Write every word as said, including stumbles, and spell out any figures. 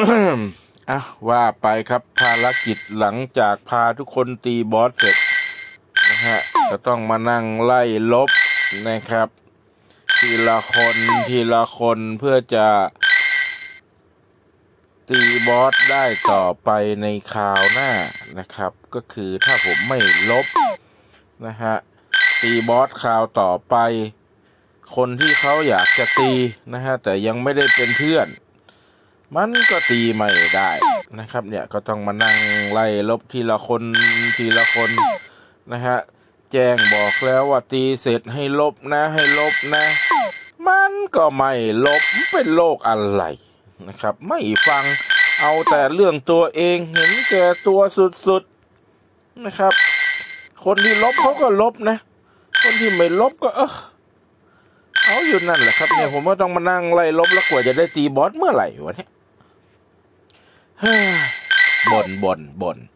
อ่ะว่าไปครับภารกิจหลังจากพาทุกคนตีบอสเสร็จนะฮะก็ต้องมานั่งไล่ลบนะครับทีละคนทีละคนเพื่อจะตีบอสได้ต่อไปในคราวหน้านะครับก็คือถ้าผมไม่ลบนะฮะตีบอสคราวต่อไปคนที่เขาอยากจะตีนะฮะแต่ยังไม่ได้เป็นเพื่อนมันก็ตีไม่ได้นะครับเนี่ยก็ต้องมานั่งไล่ลบทีละคนทีละคนนะฮะแจ้งบอกแล้วว่าตีเสร็จให้ลบนะให้ลบนะมันก็ไม่ลบเป็นโรคอะไรนะครับไม่ฟังเอาแต่เรื่องตัวเองเห็นแก่ตัวสุดๆนะครับคนที่ลบเขาก็ลบนะคนที่ไม่ลบก็เออเอาอยู่นั่นแหละครับเนี่ยผมก็ต้องมานั่งไล่ลบแล้วกว่าจะได้ตีบอสเมื่อไหร่วะเนี่ยบ่นบ่นบ่น